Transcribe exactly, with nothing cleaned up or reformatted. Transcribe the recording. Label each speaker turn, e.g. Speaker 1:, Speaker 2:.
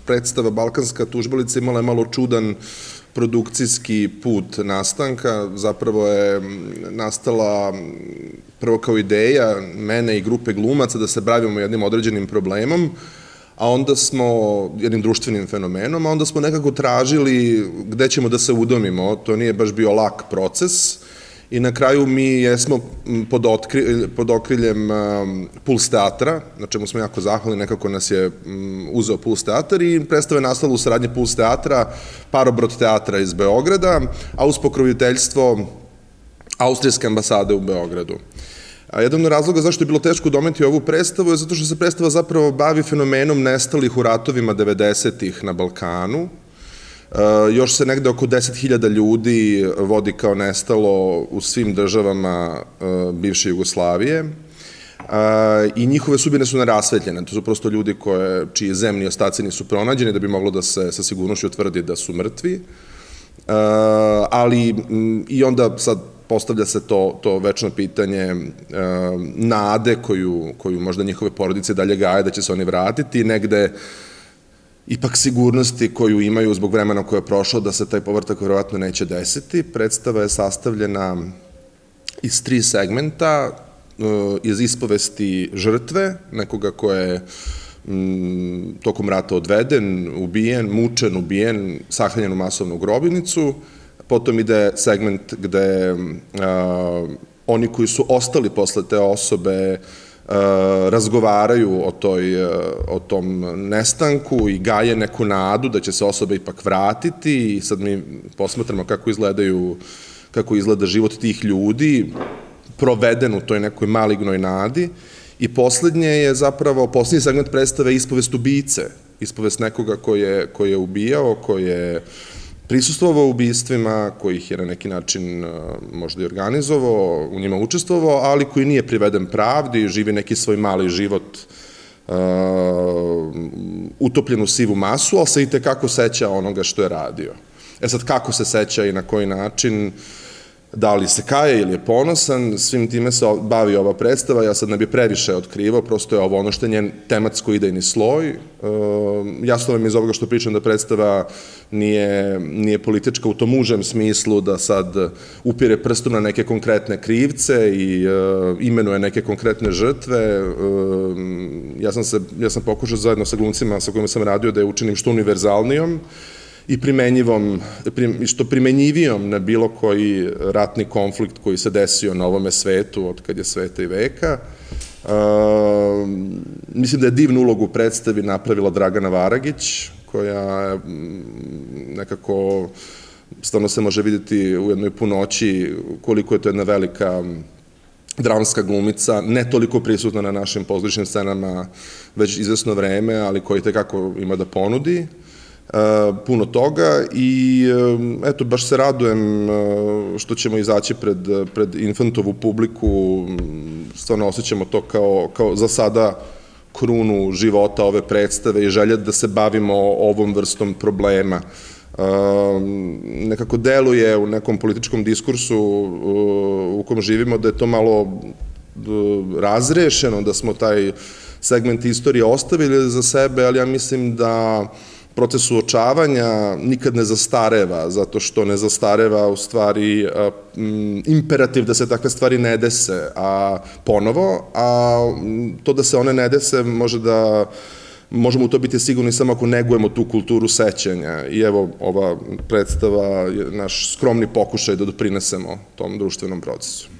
Speaker 1: predstava Balkanska tužbalica imala je malo čudan produkcijski put nastanka. Zapravo je nastala prvo kao ideja mene i grupe glumaca da se bavimo jednim određenim problemom, a onda smo, jednim društvenim fenomenom, a onda smo nekako tražili gde ćemo da se udomimo. To nije baš bio lak proces i na kraju mi jesmo pod okriljem Puls teatra, na čemu smo jako zahvalni, nekako nas je uzeo Puls teatar i predstava je nastala u saradnji Puls teatra, Parobrod teatra iz Beograda, a uz pokroviteljstvo Austrijske ambasade u Beogradu. A jedan od razloga zašto je bilo teško udomiti ovu predstavu je zato što se predstava zapravo bavi fenomenom nestalih u ratovima devedesetih na Balkanu. Još se negde oko deset hiljada ljudi vodi kao nestalo u svim državama bivše Jugoslavije i njihove sudbine su nerasvetljene. To su prosto ljudi čiji zemlji ostaci nisu pronađeni da bi moglo da se sa sigurnošću utvrdi da su mrtvi. Ali i onda sad postavlja se to večno pitanje nade koju možda njihove porodice dalje gaje da će se oni vratiti, negde ipak sigurnosti koju imaju zbog vremena koje je prošlo da se taj povratak verovatno neće desiti. Predstava je sastavljena iz tri segmenta, iz ispovesti žrtve, nekoga ko je tokom rata odveden, ubijen, mučen, ubijen, sahranjen u masovnu grobnicu. Potom ide segment gde oni koji su ostali posle te osobe razgovaraju o tom nestanku i gaje neku nadu da će se osoba ipak vratiti i sad mi posmatramo kako izgledaju, kako izgleda život tih ljudi, proveden u toj nekoj malignoj nadi. I poslednje je zapravo, poslednji segment predstave ispovest ubice, ispovest nekoga ko je ubijao, ko je prisustvovao ubistvima, koji ih je na neki način možda i organizovao, u njima učestvovao, ali koji nije priveden pravdi, živi neki svoj mali život utopljen u sivu masu, ali se i tekako seća onoga što je radio. E sad, kako se seća i na koji način, da li se kaje ili je ponosan, svim time se bavi ova predstava. Ja sad ne bi previše otkrivao, prosto je ovo ono što je njen tematsko-idejni sloj. Jasno vam iz ovoga što pričam da predstava nije politička u tom užem smislu da sad upire prstom na neke konkretne krivce i imenuje neke konkretne žrtve. Ja sam pokušao zajedno sa glumcima sa kojima sam radio da je učinim što univerzalnijom i primenjivom, što primenjivijom na bilo koji ratni konflikt koji se desio na ovome svetu od kad je sveta i veka. Mislim da je divnu ulogu u predstavi napravila Dragana Varagić, koja nekako stvarno se može vidjeti u jednoj punoći koliko je to jedna velika dramska glumica, ne toliko prisutna na našim pozorišnim scenama već izvesno vreme, ali koji tekako ima da ponudi puno toga i eto, baš se radujem što ćemo izaći pred infantovu publiku, stvarno osjećamo to kao za sada krunu života ove predstave i želja da se bavimo ovom vrstom problema. Nekako deluje u nekom političkom diskursu u kom živimo da je to malo razrešeno, da smo taj segment istorije ostavili za sebe, ali ja mislim da proces suočavanja nikad ne zastareva, zato što ne zastareva u stvari imperativ da se takve stvari ne dese ponovo, a to da se one ne dese može da, možemo u to biti sigurni samo ako negujemo tu kulturu sećanja i evo ova predstava je naš skromni pokušaj da doprinesemo tom društvenom procesu.